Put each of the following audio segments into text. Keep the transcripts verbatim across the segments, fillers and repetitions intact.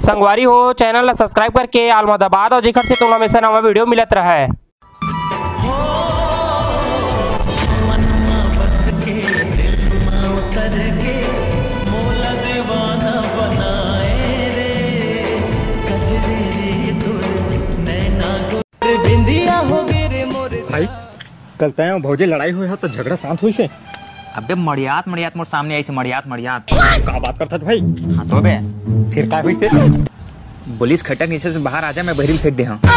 संगवारी हो चैनल ला सब्सक्राइब करके आल दबात और जिखर से तुम हमेशा नवा वीडियो मिलत रहा है। भाई कल तय भौजे लड़ाई हुई हो तो झगड़ा शांत हुई से। अबे मड़ियात मड़ियात मोर सामने आई से मड़ियात मड़ियात का बात करता भाई। हाँ तो बे फिर क्या हुई थे? पुलिस खटक नीचे से बाहर आ जा, मैं बहरील फेंक दे। हाँ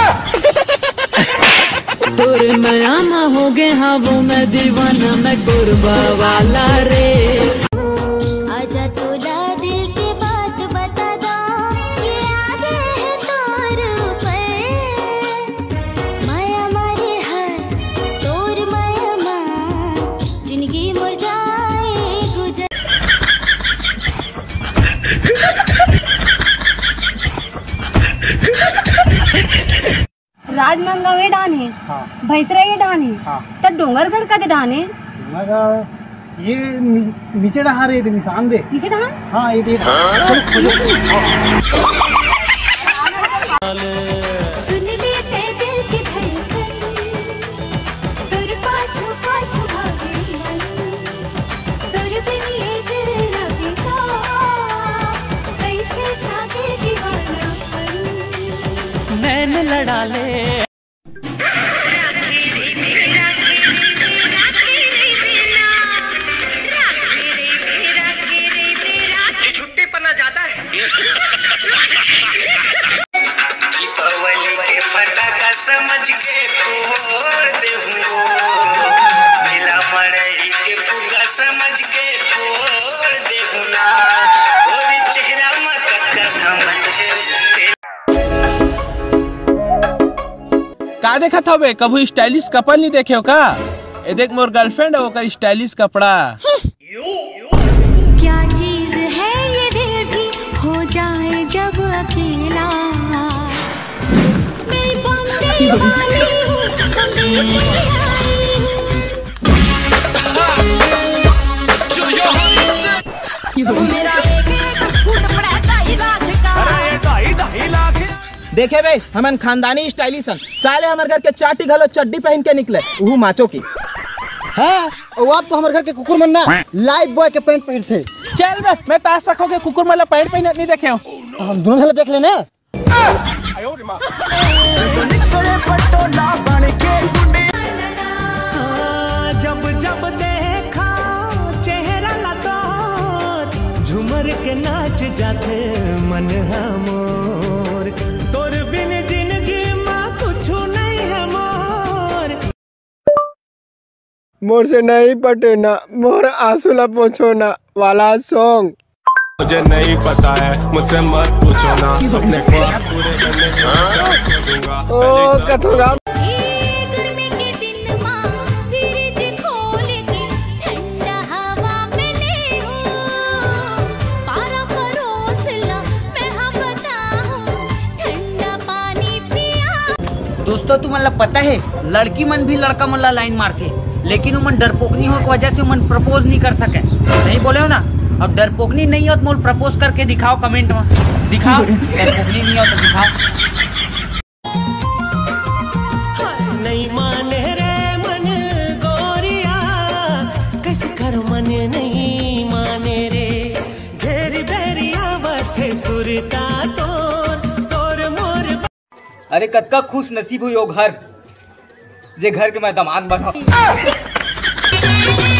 तोरे मयामा हो गए हाँ वो मैं दीवाना मैं कुर्बा वाला रे। आजा तोला दिल की बात बता दो, ये आगे है तोर ऊपर। माया मारे है तोर माया मार, जिंदगी मर जाए गुजर। राजनांदगांव ये डान है, हाँ। भैंसरा ये डान है, हाँ। तो डोंगरगढ़ का डान है। ये नी, नीचे डहा रहे थे निशान दे नीचे डान हाँ ये देख। सुन ले ते दिल की धड़कन, तुर पाछू पाछू भागे मन, तुर बिन ये दिल न बीता, कैसे जागे दीवानापन। नैन लड़ा ले छुट्टी पना जाता है। फटाका समझ के तोड़ दे मिला मड़ई के पुगा समझ के तोड़ दे ना तोरी चेहरा का देखा था बे? कभी स्टाइलिश कपल नहीं देखे हो का? ए देख मोर गर्लफ्रेंड है ओकर स्टाइलिश कपड़ा। क्या चीज है ये दिल भी हो जाए जब अकेला। मैं बॉम्बे वाली हूँ, बॉम्बे से आई हूँ। मेरा एक एक सूट पड़ा ढाई लाख का। ढाई ढाई लाख देखे बे हमन खानदानी स्टाइलिश साले हमारे घर के चाटी घलो चड्डी पहन के निकले वो माचो की है। वो आप तो हमारे घर के कुकुर मन ना लाइफ बॉय के पैंट पहन थे। चल बे मैं ताश सखो के कुकुर वाला पैंट पहन नहीं देखे हो। हम दोनों झलक देख लेना। जब जब देखा चेहरा लतो झूमर के नाच जाते मन हमोर तोर बिन जिंदगी माँ कुछ नहीं है मोर। मोर से नहीं पटे ना मोर आंसू ला पोछो ना वाला सॉन्ग। मुझे नहीं पता है मुझसे मत पूछो ना अपने ख्वाब पूरे करने के दूंगा। ओ कथोगा गर्मी के दिन माँ फ्रिज खोल के ठंडा हवा में ले हूँ, पारा परोस ला मैं हाँ बताऊँ ठंडा पानी पिया। दोस्तों तुम्हारा पता है लड़की मन भी लड़का मन ला लाइन मारते, लेकिन उमन डरपोकनी हो की वजह से उमन प्रपोज नहीं कर सके। सही बोले हो ना? अब डरपोकनी नहीं हो तो मोल प्रपोज करके दिखाओ कमेंट में, दिखाओ। डरपोकनी नहीं हो तो दिखाओ। नहीं माने रे मन गोरिया किस कर मन नहीं माने रे घेरी बेरिया बथे सुरता तोर तोर मोर। अरे कतका खुश नसीब हुई हो घर जे घर के मैं दामाद बना।